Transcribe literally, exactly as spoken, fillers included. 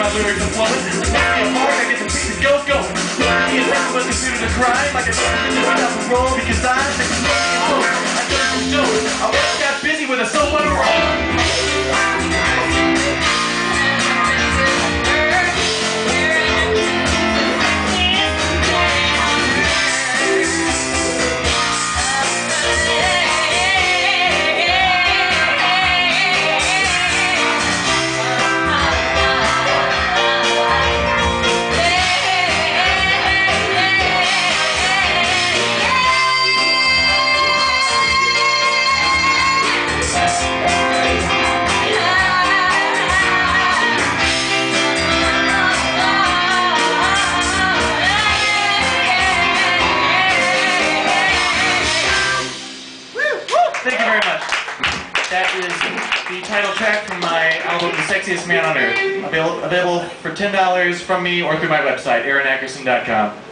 my lyrics are flowing. Like a mark, I get the pieces go, go. He is never was considered a crime. Like a bitch without the roll because I'm the custodian soul. I did some dope. I once got busy with a soap on a roll. Thank you very much. That is the title track from my album, The Sexiest Man on Earth. Avail available for ten dollars from me or through my website, aaron ackerson dot com.